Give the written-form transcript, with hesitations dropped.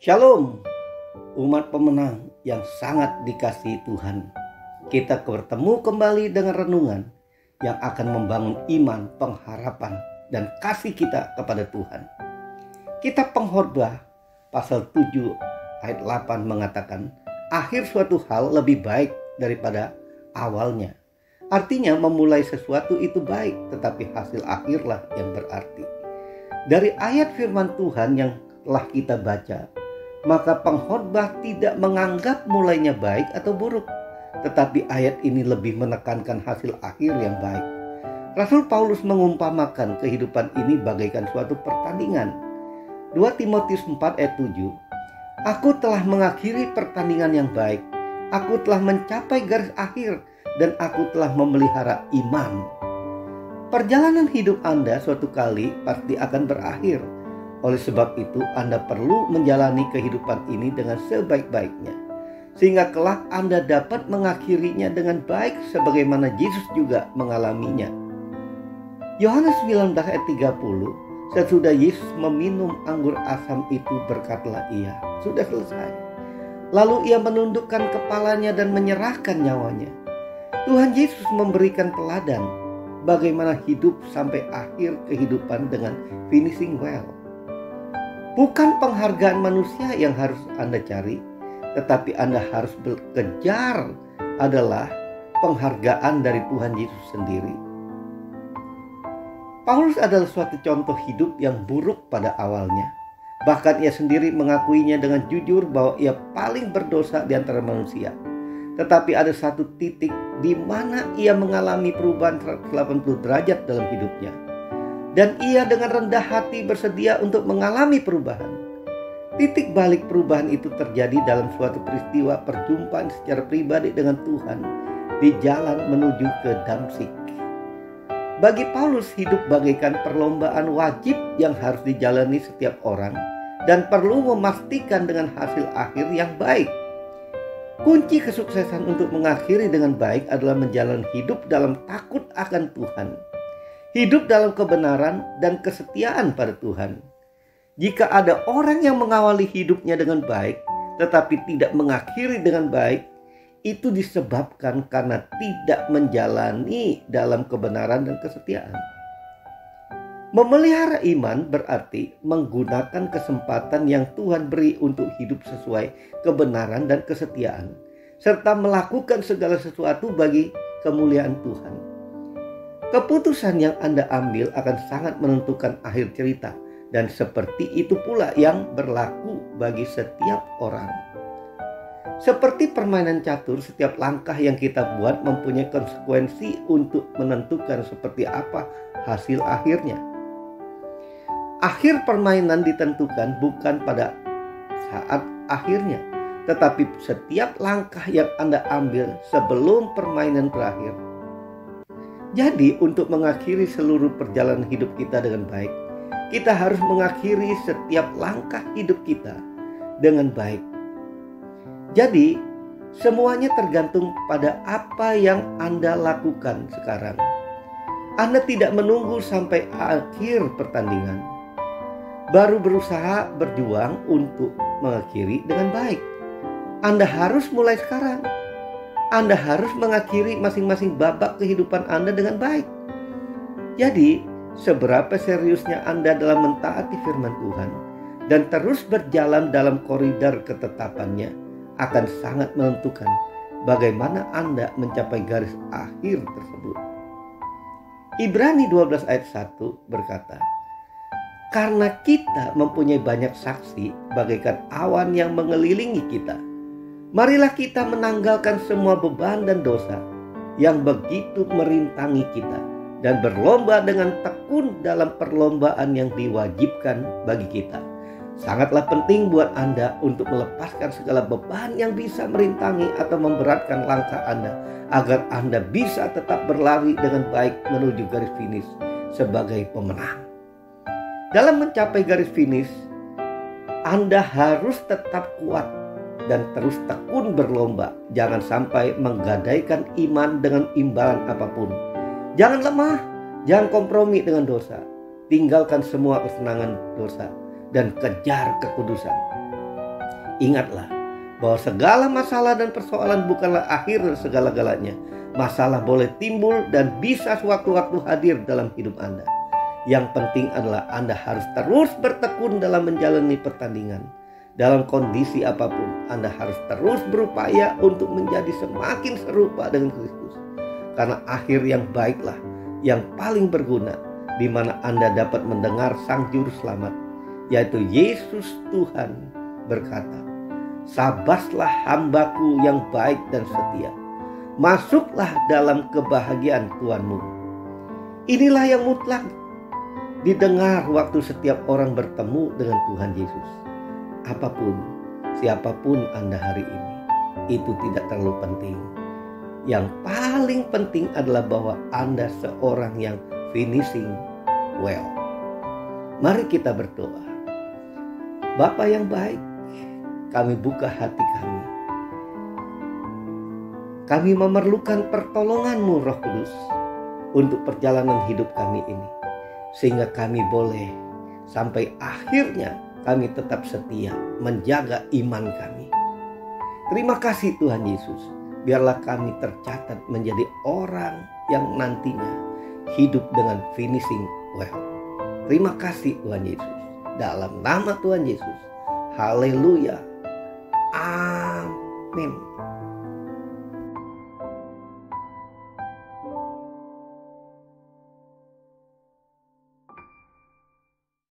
Shalom, umat pemenang yang sangat dikasihi Tuhan. Kita bertemu kembali dengan renungan yang akan membangun iman, pengharapan, dan kasih kita kepada Tuhan. Kitab Pengkhotbah pasal 7 ayat 8 mengatakan, akhir suatu hal lebih baik daripada awalnya. Artinya memulai sesuatu itu baik, tetapi hasil akhirlah yang berarti. Dari ayat firman Tuhan yang telah kita baca, maka pengkhotbah tidak menganggap mulainya baik atau buruk, tetapi ayat ini lebih menekankan hasil akhir yang baik. Rasul Paulus mengumpamakan kehidupan ini bagaikan suatu pertandingan. 2 Timotius 4 ayat 7, aku telah mengakhiri pertandingan yang baik, aku telah mencapai garis akhir, dan aku telah memelihara iman. Perjalanan hidup Anda suatu kali pasti akan berakhir. Oleh sebab itu Anda perlu menjalani kehidupan ini dengan sebaik-baiknya, sehingga kelak Anda dapat mengakhirinya dengan baik sebagaimana Yesus juga mengalaminya. Yohanes 19 ayat 30, sesudah Yesus meminum anggur asam itu berkatalah ia, sudah selesai. Lalu ia menundukkan kepalanya dan menyerahkan nyawanya. Tuhan Yesus memberikan teladan bagaimana hidup sampai akhir kehidupan dengan finishing well. Bukan penghargaan manusia yang harus Anda cari, tetapi Anda harus bekejar adalah penghargaan dari Tuhan Yesus sendiri. Paulus adalah suatu contoh hidup yang buruk pada awalnya. Bahkan ia sendiri mengakuinya dengan jujur bahwa ia paling berdosa di antara manusia. Tetapi ada satu titik di mana ia mengalami perubahan 180 derajat dalam hidupnya. Dan ia dengan rendah hati bersedia untuk mengalami perubahan. Titik balik perubahan itu terjadi dalam suatu peristiwa perjumpaan secara pribadi dengan Tuhan di jalan menuju ke Damsyik. Bagi Paulus, hidup bagaikan perlombaan wajib yang harus dijalani setiap orang dan perlu memastikan dengan hasil akhir yang baik. Kunci kesuksesan untuk mengakhiri dengan baik adalah menjalani hidup dalam takut akan Tuhan. Hidup dalam kebenaran dan kesetiaan pada Tuhan. Jika ada orang yang mengawali hidupnya dengan baik, tetapi tidak mengakhiri dengan baik, itu disebabkan karena tidak menjalani dalam kebenaran dan kesetiaan. Memelihara iman berarti menggunakan kesempatan yang Tuhan beri untuk hidup sesuai kebenaran dan kesetiaan, serta melakukan segala sesuatu bagi kemuliaan Tuhan. Keputusan yang Anda ambil akan sangat menentukan akhir cerita, dan seperti itu pula yang berlaku bagi setiap orang. Seperti permainan catur, setiap langkah yang kita buat mempunyai konsekuensi untuk menentukan seperti apa hasil akhirnya. Akhir permainan ditentukan bukan pada saat akhirnya, tetapi setiap langkah yang Anda ambil sebelum permainan berakhir. Jadi untuk mengakhiri seluruh perjalanan hidup kita dengan baik, kita harus mengakhiri setiap langkah hidup kita dengan baik. Jadi semuanya tergantung pada apa yang Anda lakukan sekarang. Anda tidak menunggu sampai akhir pertandingan, baru berusaha berjuang untuk mengakhiri dengan baik. Anda harus mulai sekarang. Anda harus mengakhiri masing-masing babak kehidupan Anda dengan baik. Jadi, seberapa seriusnya Anda dalam mentaati firman Tuhan dan terus berjalan dalam koridor ketetapannya akan sangat menentukan bagaimana Anda mencapai garis akhir tersebut. Ibrani 12 ayat 1 berkata, karena kita mempunyai banyak saksi bagaikan awan yang mengelilingi kita, marilah kita menanggalkan semua beban dan dosa yang begitu merintangi kita dan berlomba dengan tekun dalam perlombaan yang diwajibkan bagi kita. Sangatlah penting buat Anda untuk melepaskan segala beban yang bisa merintangi atau memberatkan langkah Anda, agar Anda bisa tetap berlari dengan baik menuju garis finish sebagai pemenang. Dalam mencapai garis finish, Anda harus tetap kuat dan terus tekun berlomba. Jangan sampai menggadaikan iman dengan imbalan apapun. Jangan lemah, jangan kompromi dengan dosa. Tinggalkan semua kesenangan dosa dan kejar kekudusan. Ingatlah bahwa segala masalah dan persoalan bukanlah akhir segala-galanya. Masalah boleh timbul dan bisa sewaktu-waktu hadir dalam hidup Anda. Yang penting adalah Anda harus terus bertekun dalam menjalani pertandingan. Dalam kondisi apapun, Anda harus terus berupaya untuk menjadi semakin serupa dengan Kristus. Karena akhir yang baiklah yang paling berguna, di mana Anda dapat mendengar Sang Juru Selamat, yaitu Yesus Tuhan berkata, "Sabaslah hambaku yang baik dan setia. Masuklah dalam kebahagiaan Tuhanmu." Inilah yang mutlak didengar waktu setiap orang bertemu dengan Tuhan Yesus. Apapun, siapapun Anda hari ini, itu tidak terlalu penting. Yang paling penting adalah bahwa Anda seorang yang finishing well. Mari kita berdoa. Bapa yang baik, kami buka hati kami. Kami memerlukan pertolongan-Mu, Roh Kudus, untuk perjalanan hidup kami ini. Sehingga kami boleh sampai akhirnya kami tetap setia menjaga iman kami. Terima kasih Tuhan Yesus. Biarlah kami tercatat menjadi orang yang nantinya hidup dengan finishing well. Terima kasih Tuhan Yesus. Dalam nama Tuhan Yesus. Haleluya. Amin.